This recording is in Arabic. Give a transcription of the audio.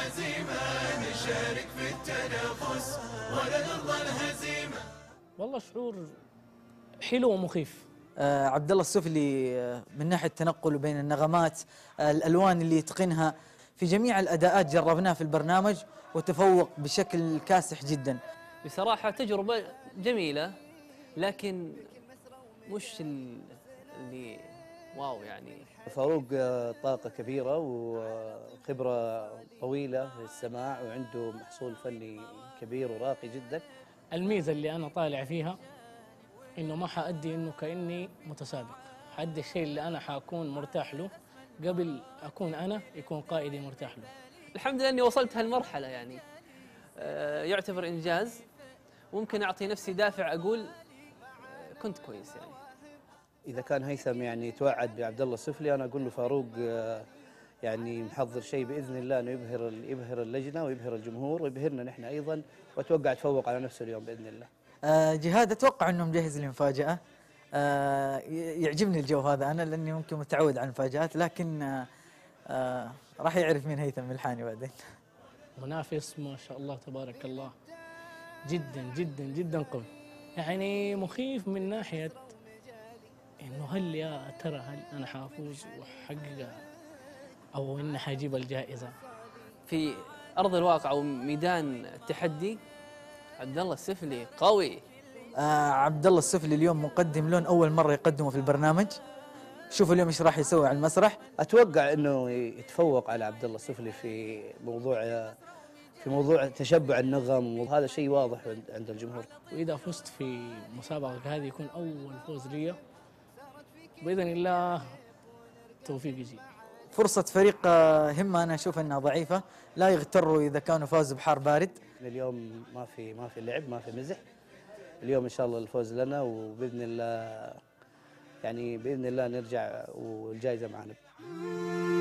العزيمة نشارك في التنافس ولا نرضى الهزيمة. والله شعور حلو ومخيف. عبد الله السفلي من ناحية التنقل بين النغمات، الألوان اللي يتقنها في جميع الأداءات جربناها في البرنامج وتفوق بشكل كاسح جدا. بصراحة تجربة جميلة، لكن مش اللي واو يعني. فاروق طاقة كبيرة وخبرة طويلة في السماع وعنده محصول فني كبير وراقي جدا. الميزة اللي أنا طالع فيها إنه ما حأدي إنه كأني متسابق، حأدي الشيء اللي أنا حأكون مرتاح له قبل أكون أنا يكون قائدي مرتاح له. الحمد لله إني وصلت هالمرحلة يعني. يعتبر إنجاز، ممكن أعطي نفسي دافع أقول كنت كويس يعني. إذا كان هيثم يعني توعد بعبد الله السفلي، أنا أقول له فاروق يعني محضر شيء بإذن الله إنه يبهر اللجنة ويبهر الجمهور ويبهرنا نحن أيضا، وأتوقع تفوق على نفسه اليوم بإذن الله. جهاد أتوقع أنه مجهز لي مفاجأة. يعجبني الجو هذا أنا لأني ممكن متعود على المفاجآت، لكن راح يعرف مين هيثم الحاني بعدين. منافس ما شاء الله تبارك الله، جدا جدا جدا قوي، يعني مخيف من ناحية إنه هل يا ترى هل أنا حافوز وحقق أو إن حجيب الجائزة. في أرض الواقع وميدان التحدي عبد الله السفلي قوي. عبد الله السفلي اليوم مقدم لون أول مرة يقدمه في البرنامج. شوفوا اليوم ايش راح يسوي على المسرح. أتوقع إنه يتفوق على عبد الله السفلي في موضوع تشبع النغم، وهذا شيء واضح عند الجمهور. وإذا فزت في مسابقة هذه يكون أول فوز لي بإذن الله، توفيق يجي. فرصة فريق همة أنا أشوف أنها ضعيفة، لا يغتروا إذا كانوا فازوا بحار بارد. اليوم ما في لعب، ما في مزح. اليوم إن شاء الله الفوز لنا، وبإذن الله يعني بإذن الله نرجع والجائزة معنا.